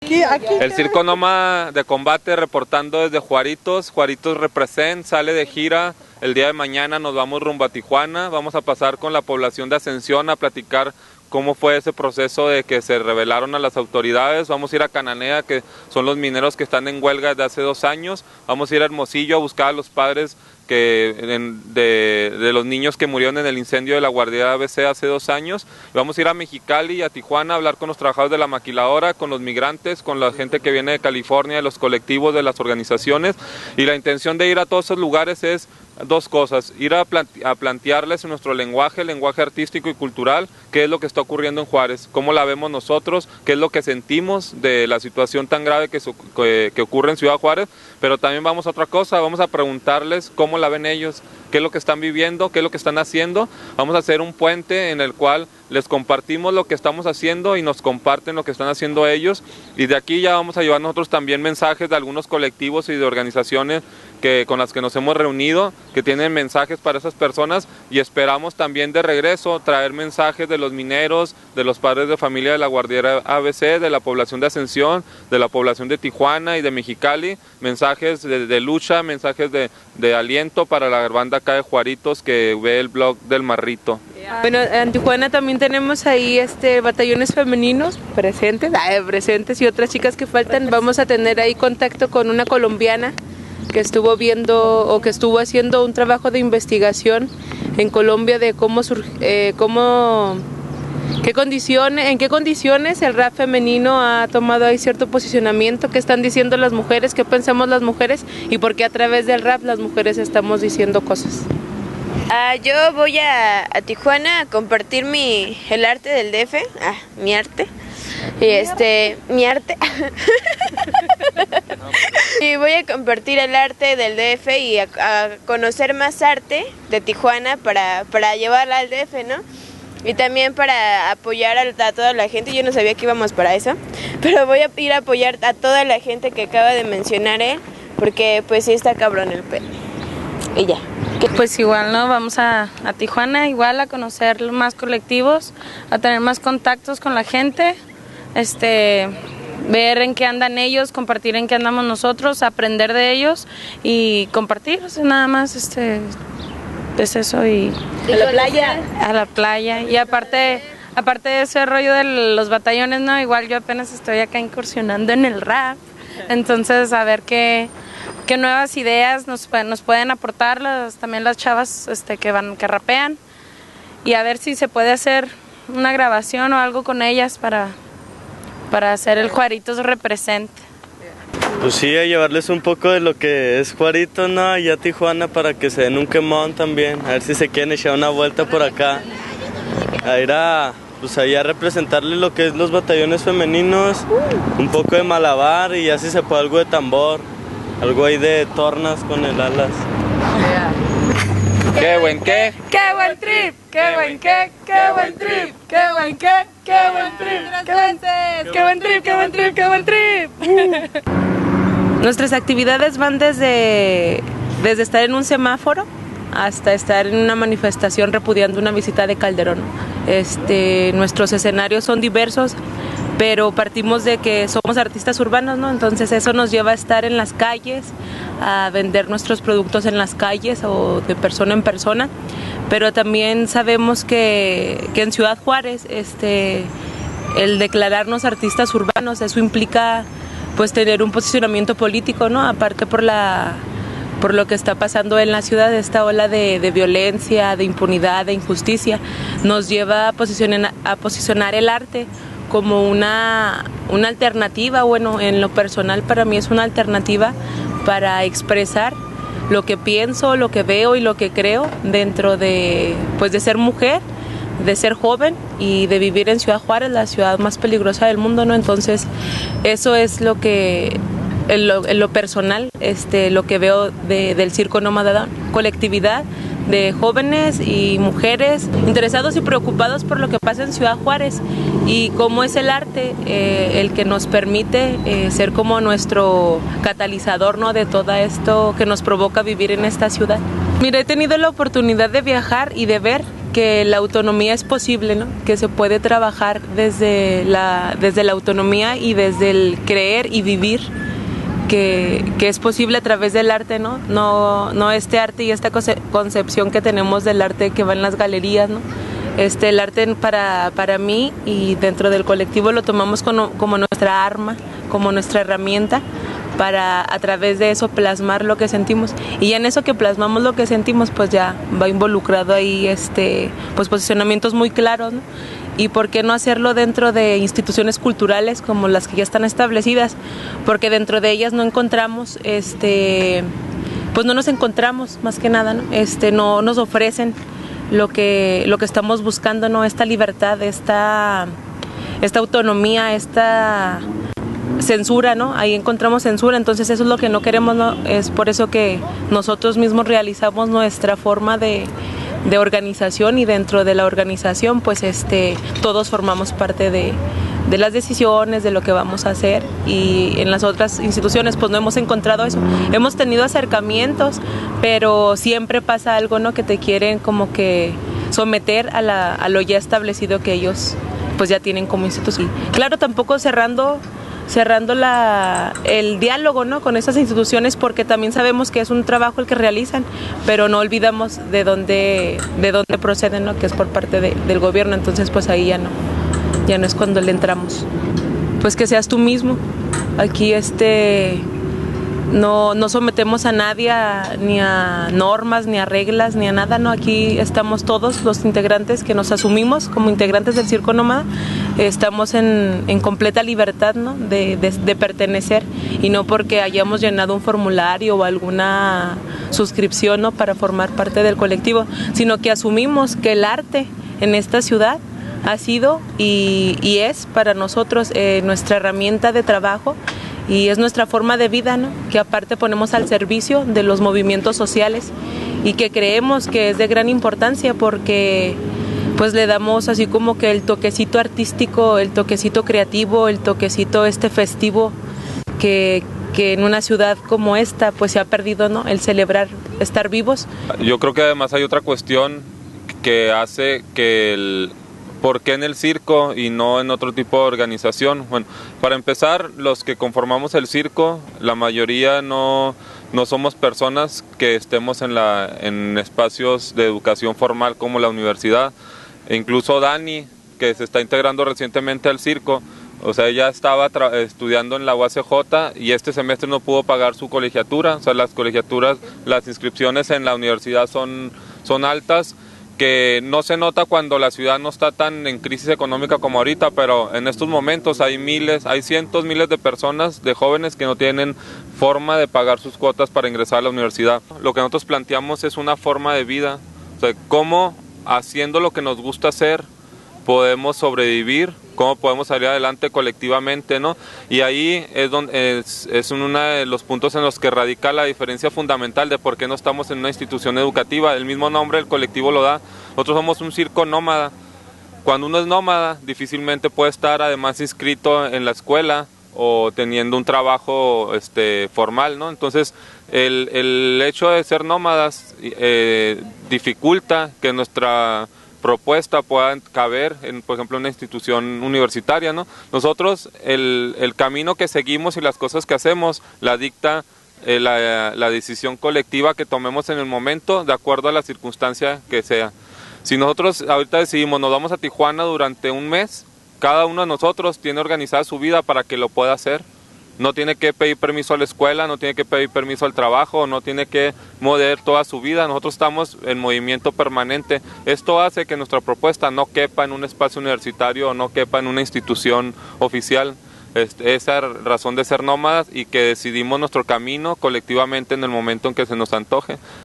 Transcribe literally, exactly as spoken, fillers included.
aquí, aquí. El Circo Nómada de Combate reportando desde Juaritos. Juaritos Represent, sale de gira. El día de mañana nos vamos rumbo a Tijuana. Vamos a pasar con la población de Ascensión a platicar cómo fue ese proceso de que se rebelaron a las autoridades. Vamos a ir a Cananea, que son los mineros que están en huelga desde hace dos años. Vamos a ir a Hermosillo a buscar a los padres que de, de los niños que murieron en el incendio de la guardería A B C hace dos años. Vamos a ir a Mexicali y a Tijuana a hablar con los trabajadores de la maquiladora, con los migrantes, con la gente que viene de California, de los colectivos, de las organizaciones. Y la intención de ir a todos esos lugares es dos cosas: ir a, plante a plantearles en nuestro lenguaje, el lenguaje artístico y cultural, qué es lo que está ocurriendo en Juárez, cómo la vemos nosotros, qué es lo que sentimos de la situación tan grave que, que, que ocurre en Ciudad Juárez, pero también vamos a otra cosa, vamos a preguntarles cómo la ven ellos, qué es lo que están viviendo, qué es lo que están haciendo. Vamos a hacer un puente en el cual les compartimos lo que estamos haciendo y nos comparten lo que están haciendo ellos, y de aquí ya vamos a llevar nosotros también mensajes de algunos colectivos y de organizaciones que, con las que nos hemos reunido, que tienen mensajes para esas personas, y esperamos también de regreso traer mensajes de los mineros, de los padres de familia de la guardería A B C, de la población de Ascensión, de la población de Tijuana y de Mexicali, mensajes de, de lucha, mensajes de, de aliento para la banda acá de Juaritos que ve el blog del Marrito. Bueno, en Tijuana también tenemos ahí este batallones femeninos presentes, ah, presentes y otras chicas que faltan. Vamos a tener ahí contacto con una colombiana que estuvo viendo o que estuvo haciendo un trabajo de investigación en Colombia de cómo surge, eh, cómo, qué condiciones, en qué condiciones el rap femenino ha tomado ahí cierto posicionamiento, qué están diciendo las mujeres, qué pensamos las mujeres y por qué a través del rap las mujeres estamos diciendo cosas. Uh, yo voy a, a Tijuana a compartir mi, el arte del D F, ah, mi arte, y este, mi arte, y voy a compartir el arte del D F y a, a conocer más arte de Tijuana para, para llevarla al D F, ¿no? Y también para apoyar a, a toda la gente. Yo no sabía que íbamos para eso, pero voy a ir a apoyar a toda la gente que acaba de mencionar él, porque pues sí está cabrón el pelo. Y ya. Pues igual, ¿no? Vamos a, a Tijuana, igual a conocer más colectivos, a tener más contactos con la gente, este, ver en qué andan ellos, compartir en qué andamos nosotros, aprender de ellos y compartir, o sea, nada más, este, es eso y... ¿A la playa? A la playa, y aparte, aparte de ese rollo de los batallones, ¿no? Igual yo apenas estoy acá incursionando en el rap, entonces a ver qué... qué nuevas ideas nos, nos pueden aportar las, también las chavas este, que van que rapean, y a ver si se puede hacer una grabación o algo con ellas para, para hacer el Juaritos Represent. Pues sí, a llevarles un poco de lo que es Juaritos, ¿no? Allá a Tijuana para que se den un quemón también, a ver si se quieren echar una vuelta por acá, a ir a, pues allá a representarles lo que es los batallones femeninos, un poco de malabar y así se puede algo de tambor. Algo ahí de tornas con el alas. ¡Qué buen qué! ¡Qué buen trip! ¡Qué buen qué! ¡Qué buen trip! ¡Qué buen qué! ¡Qué buen trip! ¡Qué buen trip! ¡Qué buen trip! ¡Qué buen trip! ¡Qué buen trip! Nuestras actividades van desde, desde estar en un semáforo hasta estar en una manifestación repudiando una visita de Calderón. Este, nuestros escenarios son diversos, pero partimos de que somos artistas urbanos, ¿no? Entonces eso nos lleva a estar en las calles, a vender nuestros productos en las calles o de persona en persona, pero también sabemos que, que en Ciudad Juárez este, el declararnos artistas urbanos, eso implica pues tener un posicionamiento político, ¿no? Aparte por la... por lo que está pasando en la ciudad, esta ola de, de violencia, de impunidad, de injusticia, nos lleva a posicionar, a posicionar el arte como una, una alternativa. Bueno, en lo personal para mí es una alternativa para expresar lo que pienso, lo que veo y lo que creo dentro de, pues de ser mujer, de ser joven y de vivir en Ciudad Juárez, la ciudad más peligrosa del mundo, ¿no? Entonces, eso es lo que... En lo, en lo personal, este, lo que veo de, del Circo Nómada, colectividad de jóvenes y mujeres interesados y preocupados por lo que pasa en Ciudad Juárez y cómo es el arte eh, el que nos permite eh, ser como nuestro catalizador, ¿no? De todo esto que nos provoca vivir en esta ciudad. Mira, he tenido la oportunidad de viajar y de ver que la autonomía es posible, ¿no? Que se puede trabajar desde la, desde la autonomía y desde el creer y vivir, que, que es posible a través del arte, ¿no? No, no este arte y esta concepción que tenemos del arte que va en las galerías, ¿no? Este, el arte para, para mí y dentro del colectivo lo tomamos como, como nuestra arma, como nuestra herramienta para a través de eso plasmar lo que sentimos, y ya en eso que plasmamos lo que sentimos pues ya va involucrado ahí este pues posicionamientos muy claros, ¿no? Y por qué no hacerlo dentro de instituciones culturales como las que ya están establecidas, porque dentro de ellas no encontramos este pues no nos encontramos más que nada, ¿no? Este no nos ofrecen lo que lo que estamos buscando, ¿no? Esta libertad, esta esta autonomía, esta censura, ¿no? Ahí encontramos censura, entonces eso es lo que no queremos, ¿no? Es por eso que nosotros mismos realizamos nuestra forma de, de organización, y dentro de la organización pues este todos formamos parte de, de las decisiones, de lo que vamos a hacer, y en las otras instituciones pues no hemos encontrado eso. Hemos tenido acercamientos, pero siempre pasa algo, ¿no? Que te quieren como que someter a, la, a lo ya establecido que ellos pues ya tienen como institución. Claro, tampoco cerrando cerrando la, el diálogo, ¿no? Con esas instituciones, porque también sabemos que es un trabajo el que realizan, pero no olvidamos de dónde, de dónde proceden, ¿no? Que es por parte de, del gobierno, entonces pues ahí ya no, ya no es cuando le entramos. Pues que seas tú mismo. Aquí este no, no sometemos a nadie a, ni a normas, ni a reglas, ni a nada, ¿no? Aquí estamos todos los integrantes que nos asumimos como integrantes del Circo Nómada, estamos en, en completa libertad, ¿no? de, de, de pertenecer, y no porque hayamos llenado un formulario o alguna suscripción, ¿no? Para formar parte del colectivo, sino que asumimos que el arte en esta ciudad ha sido y, y es para nosotros eh, nuestra herramienta de trabajo, y es nuestra forma de vida, ¿no? Que aparte ponemos al servicio de los movimientos sociales, y que creemos que es de gran importancia porque pues le damos así como que el toquecito artístico, el toquecito creativo, el toquecito este festivo que, que en una ciudad como esta pues se ha perdido, ¿no? El celebrar, estar vivos. Yo creo que además hay otra cuestión que hace que el ¿por qué en el circo y no en otro tipo de organización? Bueno, para empezar, los que conformamos el circo, la mayoría no, no somos personas que estemos en, la, en espacios de educación formal como la universidad. E incluso Dani, que se está integrando recientemente al circo, o sea, ella estaba estudiando en la U A C J y este semestre no pudo pagar su colegiatura. O sea, las colegiaturas, las inscripciones en la universidad son, son altas, que no se nota cuando la ciudad no está tan en crisis económica como ahorita, pero en estos momentos hay miles, hay cientos, miles de personas, de jóvenes que no tienen forma de pagar sus cuotas para ingresar a la universidad. Lo que nosotros planteamos es una forma de vida, o sea, cómo haciendo lo que nos gusta hacer podemos sobrevivir, cómo podemos salir adelante colectivamente, ¿no? Y ahí es, donde, es, es uno de los puntos en los que radica la diferencia fundamental de por qué no estamos en una institución educativa. El mismo nombre del colectivo lo da. Nosotros somos un circo nómada. Cuando uno es nómada, difícilmente puede estar además inscrito en la escuela o teniendo un trabajo este, formal, ¿no? Entonces, el, el hecho de ser nómadas eh, dificulta que nuestra propuesta puedan caber en, por ejemplo, una institución universitaria, ¿no? Nosotros, el, el camino que seguimos y las cosas que hacemos la dicta eh, la, la decisión colectiva que tomemos en el momento, de acuerdo a la circunstancia que sea. Si nosotros ahorita decidimos, nos vamos a Tijuana durante un mes, cada uno de nosotros tiene organizada su vida para que lo pueda hacer. No tiene que pedir permiso a la escuela, no tiene que pedir permiso al trabajo, no tiene que mover toda su vida. Nosotros estamos en movimiento permanente. Esto hace que nuestra propuesta no quepa en un espacio universitario o no quepa en una institución oficial. Este, esa razón de ser nómadas y que decidimos nuestro camino colectivamente en el momento en que se nos antoje.